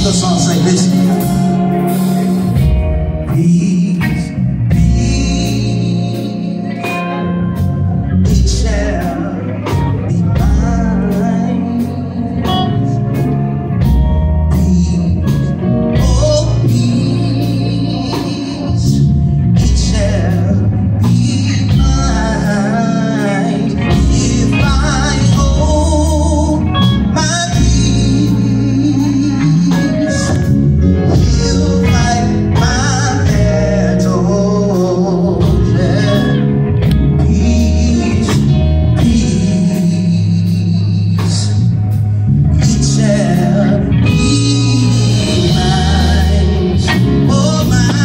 The song say this. Peace, peace, it shall be mine. Peace, oh peace, it shall be mine. If I hold my peace, he'll fight my battles. Yeah. Peace, peace, it shall be mine. Oh,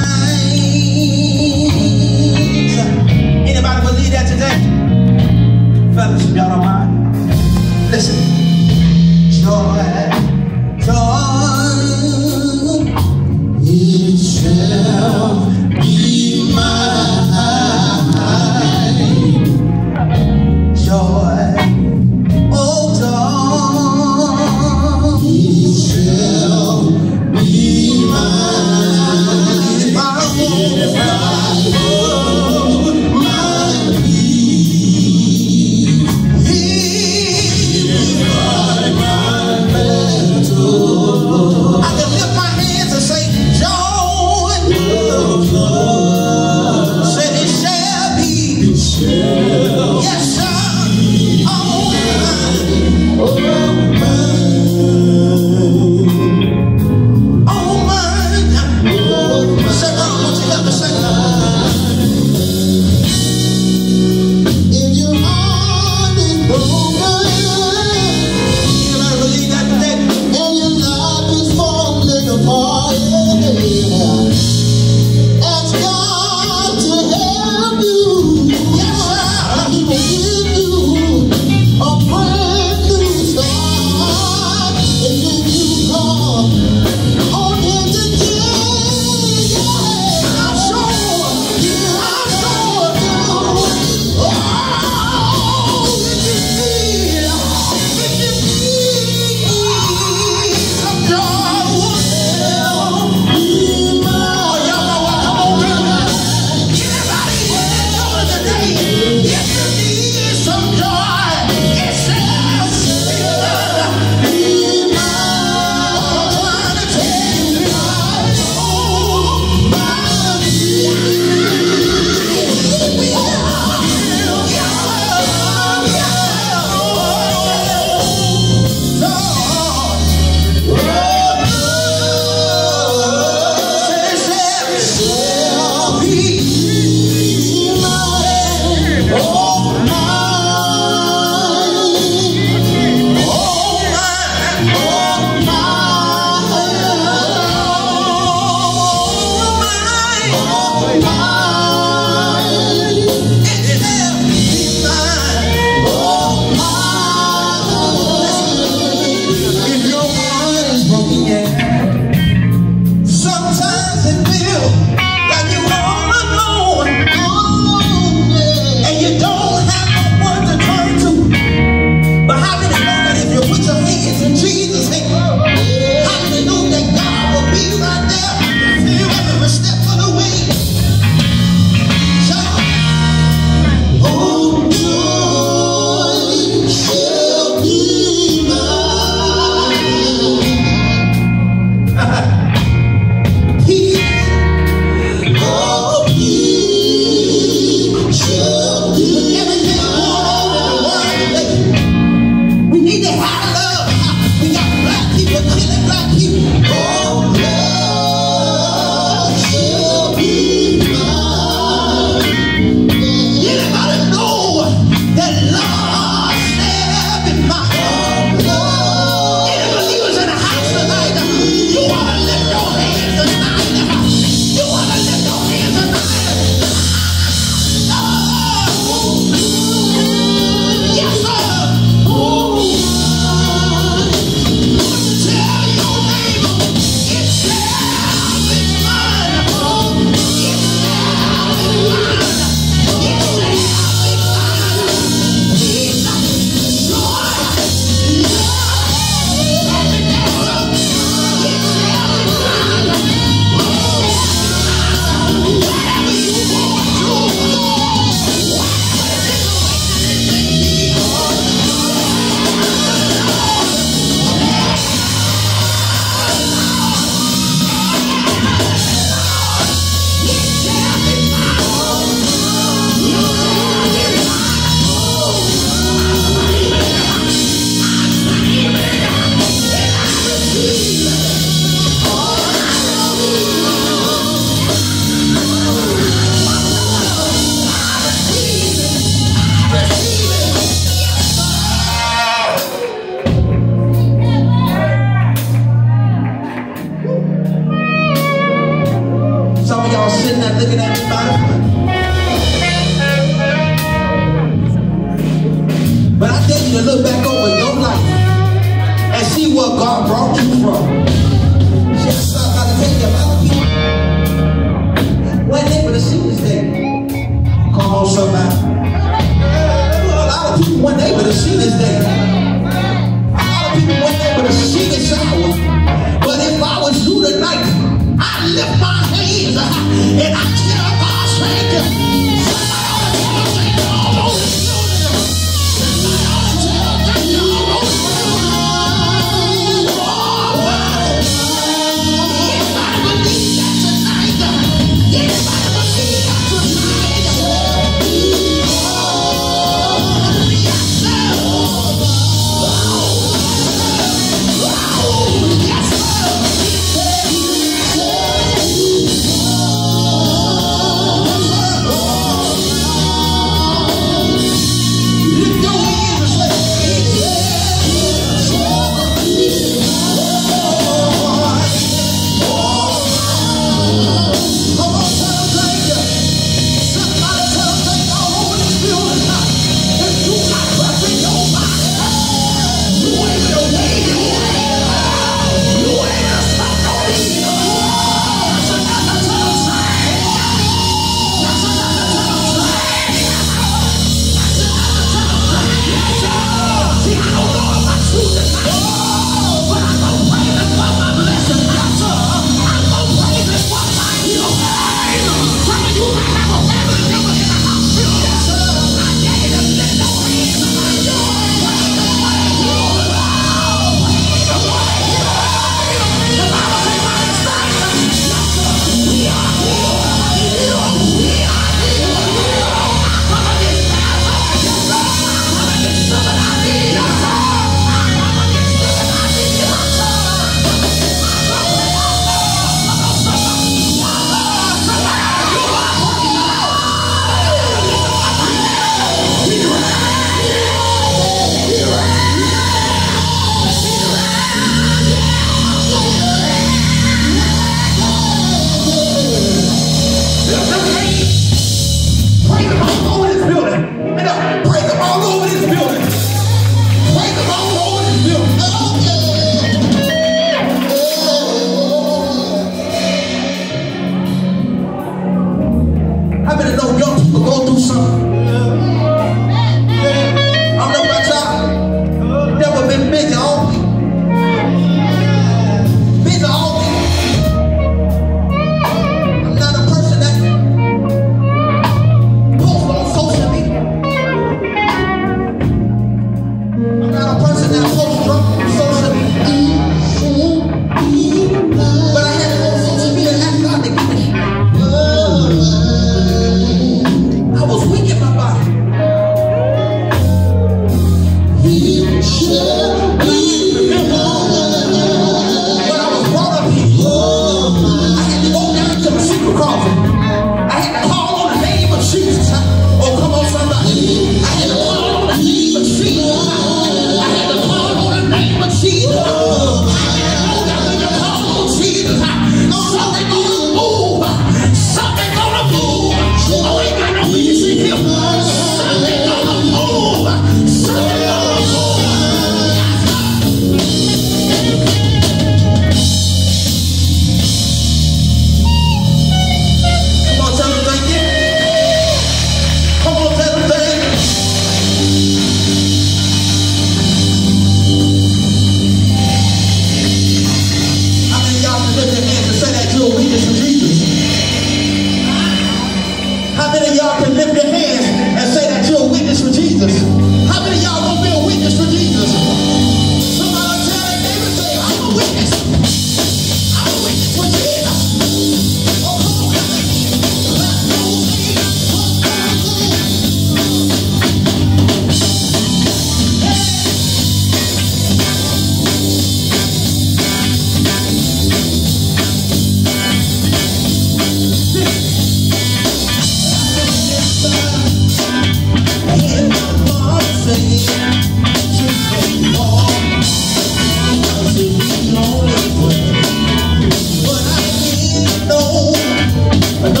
mine. Anybody believe that today? Fellas, if y'all don't mind, listen. Joy, joy, it shall be mine. Joy, oh joy, it shall be mine. If I hold my peace, he'll fight my battle. I can lift my hands and say, joy, said it shall be. Yes, sir. Oh, mine. Oh, mine. Say, what you got to say? If your heart is broken, anybody believe that today? And your life is falling apart, ask God to help you. Yes, sir. He will give you a brand new start, and then you come on into change. I'm sure, yeah, I'm sure you. Oh, if you need some joy, well, be mine. Oh, y'all know what? Come on, girl. Anybody know today? If you need some joy, it shall be mine. I'm trying to tell you, oh, mine. If your heart is broken, yeah. Sometimes it feels like you're all alone, and you don't have no one to turn to. But how can you know that if you put your hands in Jesus' hand? How can you know that God will be right there with you every step of the way? Shout, oh, joy shall be mine. Peace, oh, peace shall be everything going on in the world today. We need to have love. We got black people killing black people. Oh, love shall be mine. Anybody know that love shall be mine? Any believers in the house tonight? You want to lift your hands tonight? You want to lift your hands tonight? Yes, sir. Oh, tell your neighbor, to look back over your life and see where God brought you from. Just got to tell you about people. We're able to see this day. Come on, somebody. A lot of people weren't able to see this day. A lot of people weren't able to see this hour. But if I was you tonight, I lift my hands and I tell God, thank you.